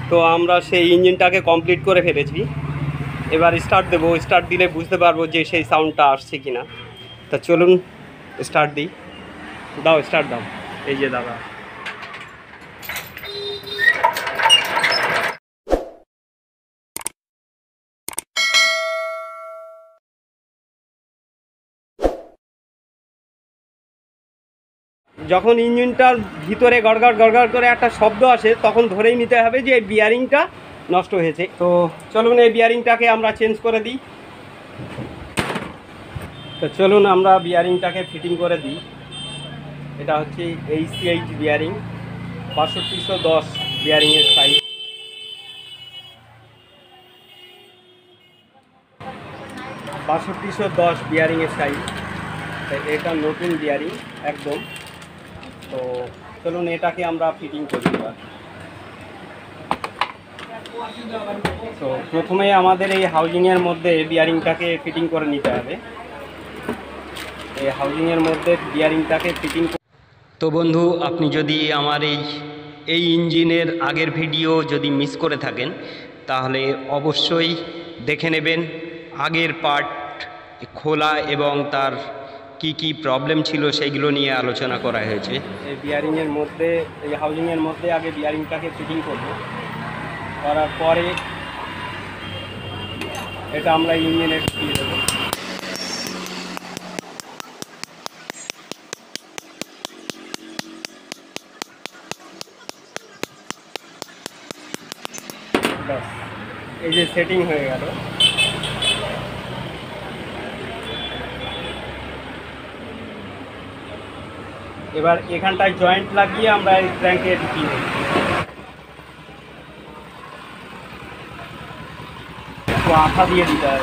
তো আমরা সেই ইঞ্জিনটাকে কমপ্লিট করে ফেলেছি। এবার স্টার্ট দেবো, স্টার্ট দিলে বুঝতে পারবো যে সেই সাউন্ডটা আসছে কিনা। তা চলুন স্টার্ট দিই। দাও স্টার্ট দাও। এই যে দাদা, যখন ইঞ্জিনটার ভিতরে গড়গড় গড়গড় করে একটা শব্দ আসে তখন ধরেই নিতে হবে যে এই বিয়ারিংটা নষ্ট হয়েছে। তো চলুন এই বিয়ারিংটাকে আমরা চেঞ্জ করে দিই। তো চলুন আমরা বিয়ারিংটাকে ফিটিং করে দিই। এটা হচ্ছে এইচ বিয়ারিং, ৬২১০ বিয়ারিংয়ের সাইজ। ৬২১০ বিয়ারিংয়ের সাইজ, এটা নতুন বিয়ারিং একদম। তো চলুন এটাকে আমরা ফিটিং করি এবার। তো প্রথমে আমাদের এই হাউজিংয়ের মধ্যে বিয়ারিংটাকে ফিটিং করে নিতে হবে। এই হাউজিংয়ের মধ্যে বিয়ারিংটাকে ফিটিং। তো বন্ধু, আপনি যদি আমার এই ইঞ্জিনের আগের ভিডিও যদি মিস করে থাকেন তাহলে অবশ্যই দেখে নেবেন। আগের পার্ট খোলা এবং তার কি কি প্রবলেম ছিল সেইগুলো নিয়ে আলোচনা করা হয়েছে। এই বিয়ারিংয়ের মধ্যে, এই হাউজিংয়ের মধ্যে আগে বিয়ারিংটাকে ফিটিং করব, করার পরে এটা আমরা ইঞ্জিনে দিয়ে দেবো। এই যে সেটিং হয়ে গেল। এবার এখানটায় জয়েন্ট লাগিয়ে আমরা এই ক্র্যাঙ্কে ঢুকিয়ে দেব। একটু আঠা দিয়ে দিতে হবে,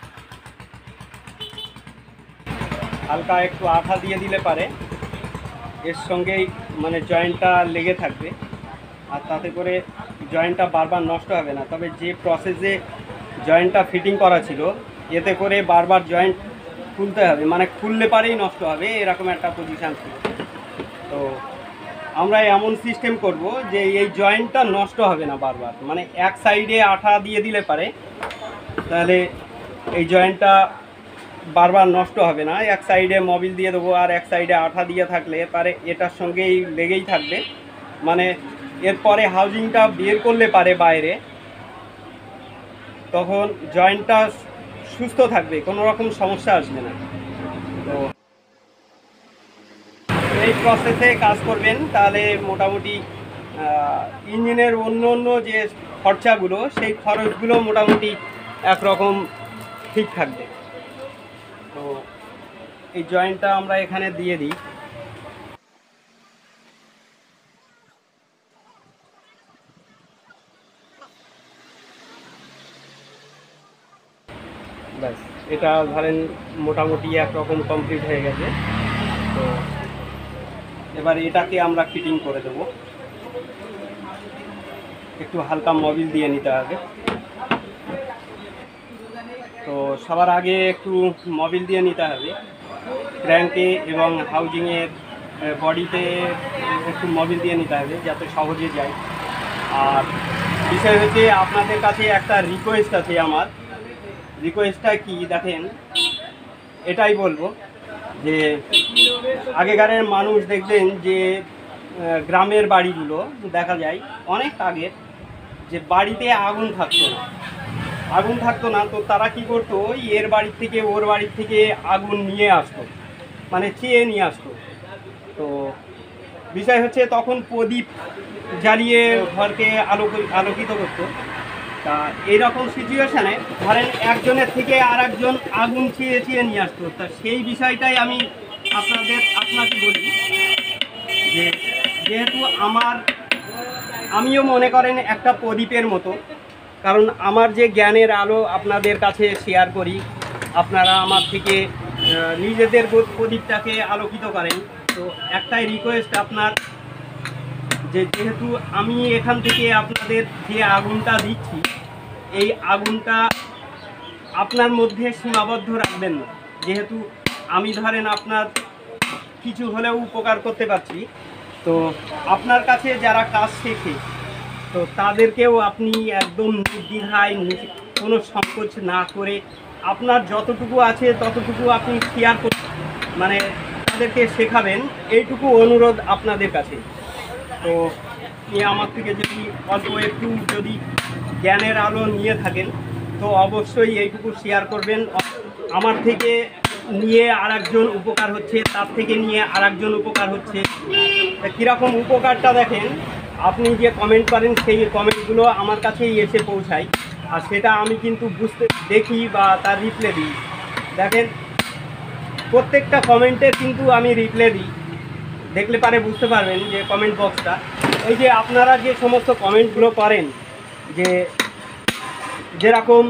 হালকা একটু আঠা দিয়ে দিলে পারে এর সঙ্গেই মানে জয়েন্টটা লেগে থাকবে, আর তাতে করে জয়েন্টটা বারবার নষ্ট হবে না। তবে যে প্রসেসে জয়েন্টটা ফিটিং করা ছিল এতে করে বারবার জয়েন্ট খুলতে হবে, মানে খুললে পারেই নষ্ট হবে, এরকম একটা পজিশান ছিল। তো আমরা এমন সিস্টেম করব যে এই জয়েন্টটা নষ্ট হবে না বারবার, মানে এক সাইডে আঠা দিয়ে দিলে পারে তাহলে এই জয়েন্টটা বারবার নষ্ট হবে না। এক সাইডে মোবিল দিয়ে দেবো আর এক সাইডে আঠা দিয়ে থাকলে পারে এটার সঙ্গেই লেগেই থাকবে, মানে এরপরে হাউজিংটা বের করলে পারে বাইরে, তখন জয়েন্টটা সুস্থ থাকবে, কোনো রকম সমস্যা আসবে না। তো এই প্রসেসে কাজ করবেন তাহলে মোটামুটি ইঞ্জিনের অন্য অন্য যে খরচাগুলো সেই খরচগুলো মোটামুটি একরকম ঠিক থাকবে। তো এই জয়েন্টটা আমরা এখানে দিয়ে দিই। ব্যাস, এটা ধরেন মোটামুটি একরকম কমপ্লিট হয়ে গেছে। তো এবার এটাকে আমরা ফিটিং করে দেব। একটু হালকা মোবিল দিয়ে নিতে হবে। তো সবার আগে একটু মোবিল দিয়ে নিতে হবে ক্র্যাঙ্কে এবং হাউজিংয়ের বডিতে, একটু মোবিল দিয়ে নিতে হবে যাতে সহজে যায়। আর বিষয় হচ্ছে আপনাদের কাছে একটা রিকোয়েস্ট আছে আমার। রিকোয়েস্টটা কি দেখেন, এটাই বলবো যে আগেকারের মানুষ দেখবেন যে গ্রামের বাড়িগুলো দেখা যায় অনেক আগের, যে বাড়িতে আগুন থাকতো না, তো তারা কি করতো, এর বাড়ির থেকে ওর বাড়ির থেকে আগুন নিয়ে আসতো, মানে চেয়ে নিয়ে আসতো। তো বিষয় হচ্ছে তখন প্রদীপ জ্বালিয়ে ঘরকে আলোকিত করতো। তা এইরকম সিচুয়েশানে ধরেন একজনের থেকে আর একজন আগুন চেয়ে নিয়ে আসতো। তা সেই বিষয়টাই আমি আপনাকে বলি যে যেহেতু আমিও মনে করেন একটা প্রদীপের মতো, কারণ আমার যে জ্ঞানের আলো আপনাদের কাছে শেয়ার করি, আপনারা আমার থেকে নিজেদের প্রদীপটাকে আলোকিত করেন। তো একটাই রিকোয়েস্ট আপনার, যে যেহেতু আমি এখান থেকে আপনাদের যে আগুনটা দিচ্ছি এই আগুনটা আপনার মধ্যে সীমাবদ্ধ রাখবেন না। যেহেতু আমি ধরেন আপনার কিছু হলেও উপকার করতে পারছি, তো আপনার কাছে যারা কাজ শেখে তো তাদেরকেও আপনি একদম নির্দ্বিধায় কোনো সংকোচ না করে আপনার যতটুকু আছে ততটুকু আপনি শেয়ার মানে তাদেরকে শেখাবেন, এইটুকু অনুরোধ আপনাদের কাছে। তো আমার থেকে যদি অল্প একটু যদি জ্ঞানের আলো নিয়ে থাকেন তো অবশ্যই এইটুকু শেয়ার করবেন। আমার থেকে নিয়ে আরেকজন উপকার হচ্ছে, তার থেকে নিয়ে আরেকজন উপকার হচ্ছে। কীরকম উপকারটা দেখেন, আপনি যে কমেন্ট করেন সেই কমেন্টগুলো আমার কাছেই এসে পৌঁছায়, আর সেটা আমি কিন্তু দেখি বা তার রিপ্লাই দিই। দেখেন প্রত্যেকটা কমেন্টের কিন্তু আমি রিপ্লাই দিই, দেখলে পারে বুঝতে পারবেন যে কমেন্ট বক্সটা, এই যে আপনারা যে সমস্ত কমেন্টগুলো করেন, যে যেরকম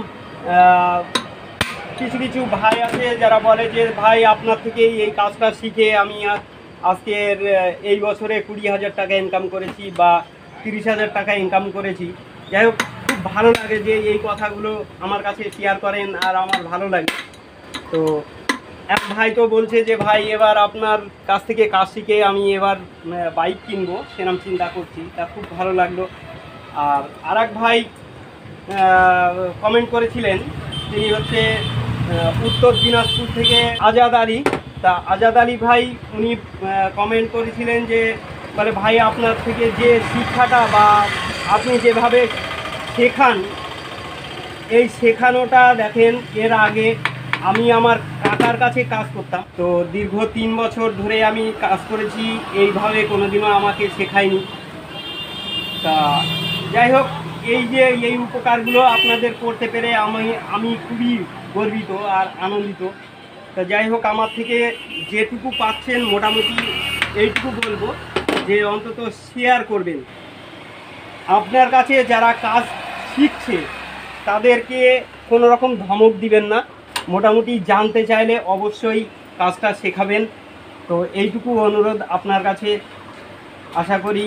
কিছু কিছু ভাই আছে যারা বলে যে ভাই আপনার থেকেই এই কাজটা শিখে আমি আজকের এই বছরে 20,000 টাকা ইনকাম করেছি বা 30,000 টাকা ইনকাম করেছি। যাই হোক, খুব ভালো লাগে যে এই কথাগুলো আমার কাছে শেয়ার করেন, আর আমার ভালো লাগে। তো এক ভাই তো বলছে যে ভাই এবার আপনার কাছ থেকে কাজ শিখে আমি এবার বাইক কিনবো, সেরকম চিন্তা করছি। তা খুব ভালো লাগলো। আর এক ভাই কমেন্ট করেছিলেন, তিনি হচ্ছে উত্তর দিনাজপুর থেকে আজাদ আলী। তা আজাদ আলী ভাই উনি কমেন্ট করেছিলেন যে বলে ভাই আপনার থেকে যে শিক্ষাটা বা আপনি যেভাবে শেখান, এই শেখানোটা দেখেন এর আগে আমি আমার কাকার কাছে কাজ করতাম, তো দীর্ঘ 3 বছর ধরে আমি কাজ করেছি, এইভাবে কোনোদিনও আমাকে শেখায়নি। তা যাই হোক, এই যে এই উপকারগুলো আপনাদের করতে পেরে আমি খুবই গর্বিত আর আনন্দিত। তা যাই হোক, আমার থেকে যেটুকু পাচ্ছেন মোটামুটি এইটুকু বলবো যে অন্তত শেয়ার করবেন। আপনার কাছে যারা কাজ শিখছে তাদেরকে কোনো রকম ধমক দিবেন না, মোটামুটি জানতে চাইলে অবশ্যই কাজটা শেখাবেন। তো এইটুকু অনুরোধ আপনার কাছে, আশা করি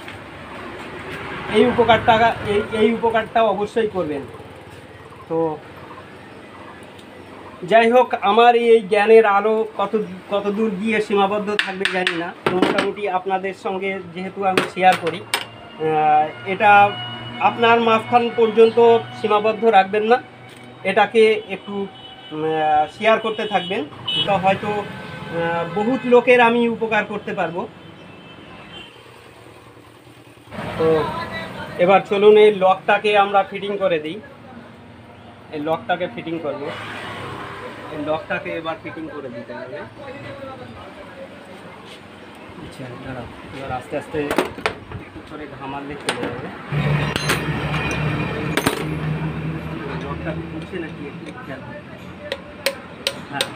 এই উপকারটা অবশ্যই করবেন। তো যাই হোক, আমার এই জ্ঞানের আলো কত দূর গিয়ে সীমাবদ্ধ থাকবে জানি না। মোটামুটি আপনাদের সঙ্গে যেহেতু আমি শেয়ার করি, এটা আপনার মাঝখান পর্যন্ত সীমাবদ্ধ রাখবেন না, এটাকে একটু শেয়ার করতে থাকবেন। তো হয়তো বহুত লোকের আমি উপকার করতে পারবো। তো এবার চলুন এই লকটাকে আমরা ফিটিং করে দিই। এই লকটাকে ফিটিং করব, এই লকটাকে এবার ফিটিং করে দিতে হবে। আচ্ছা দাঁড়াও, এবার আস্তে আস্তে একটু করে ঘামালে চলে যাবে। লকটা খুলছে নাকি একটু খেয়াল, হ্যাঁ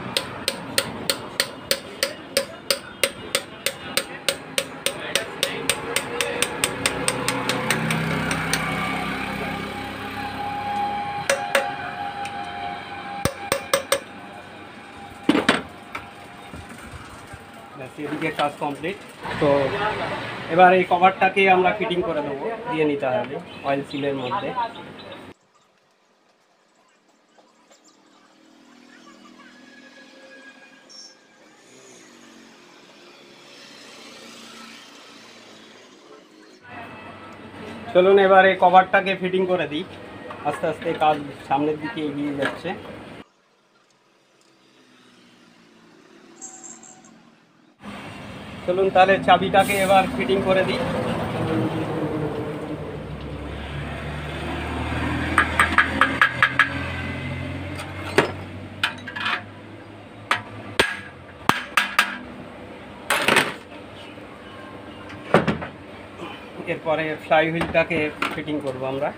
এদিকে কাজ কমপ্লিট। তো এবার এই কভারটাকে আমরা ফিটিং করে দেবো, দিয়ে নিতে হবে অয়েল সিলের মধ্যে। চলুন এবার এই কভারটাকে ফিটিং করে দিই। আস্তে আস্তে কাজ সামনের দিকে এগিয়ে যাচ্ছে। চলুন তাহলে চাবিটাকে এবার ফিটিং করে দিই। এরপরে ফ্লাই হুইলটাকে ফিটিং করব আমরা।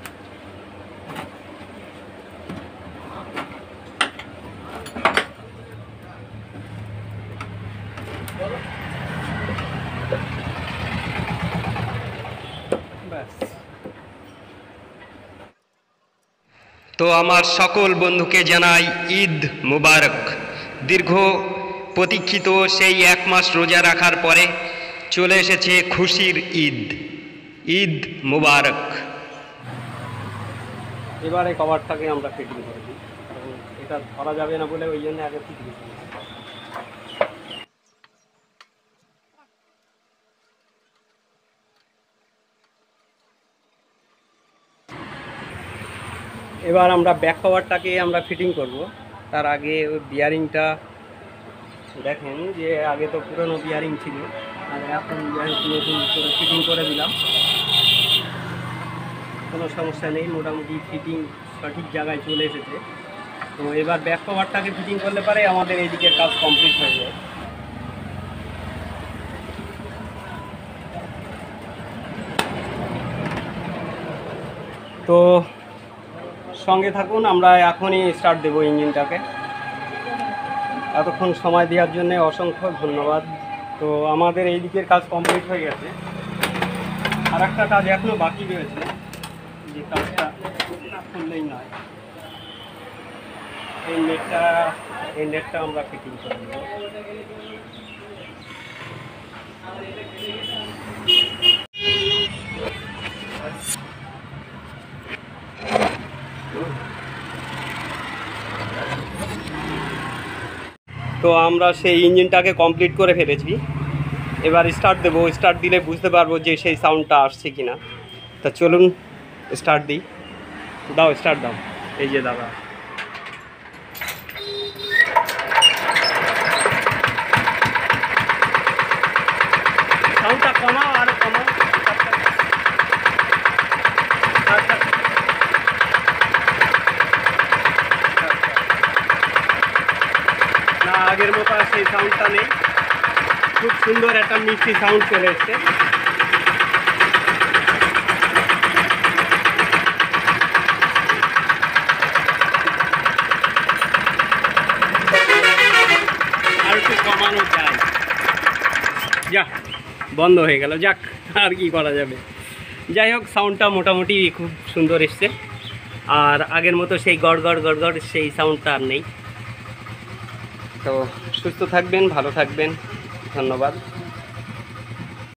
তো আমার সকল বন্ধুকে জানাই ঈদ মুবারক। দীর্ঘ প্রতীক্ষিত সেই 1 মাস রোজা রাখার পরে চলে এসেছে খুশির ঈদ। ঈদ মুবারক। এবারে কভারটাকে আমরা ফিটিং করে দিই, এটা ধরা যাবে না বলে ওই জন্য আগে ফিটিং করি। এবার আমরা ব্যাক কভারটাকে আমরা ফিটিং করব। তার আগে ওই বিয়ারিংটা দেখেন যে আগে তো পুরনো বিয়ারিং ছিল, আর এখন নতুন করে ফিটিং করে দিলাম, কোনো সমস্যা নেই, মোটামুটি ফিটিং সঠিক জায়গায় চলে এসেছে। তো এবার ব্যাক কভারটাকে ফিটিং করলে পারে আমাদের এই দিকের কাজ কমপ্লিট হয়ে যায়। তো সঙ্গে থাকুন, আমরা এখনই স্টার্ট দেবো ইঞ্জিনটাকে। এতক্ষণ সময় দেওয়ার জন্য অসংখ্য ধন্যবাদ। তো আমাদের এই দিকের কাজ কমপ্লিট হয়ে গেছে, আর একটা কাজ এখনও বাকি রয়েছে, যে কাজটা না করলেই নয়। এই নেটটা আমরা ফিটিং করে দেবো। তো আমরা সেই ইঞ্জিনটাকে কমপ্লিট করে ফেলেছি, এবার স্টার্ট দেবো। স্টার্ট দিলে বুঝতে পারবো যে সেই সাউন্ডটা আসছে কিনা। তা চলুন স্টার্ট দিই। দাও, স্টার্ট দাও। এই যে দাদা, সাউন্ডটা কমাও, আরো কমাও। না, আগের মতো আর সেই সাউন্ডটা নেই, খুব সুন্দর একটা মিষ্টি সাউন্ড চলে এসছে। আর একটু কমানো যায়, যাক বন্ধ হয়ে গেল, যাক আর কি করা যাবে। যাই হোক, সাউন্ডটা মোটামুটি খুব সুন্দর এসছে, আর আগের মতো সেই গড়গড় গড়গড় সেই সাউন্ডটা আর নেই। তো সুস্থ থাকবেন, ভালো থাকবেন, ধন্যবাদ।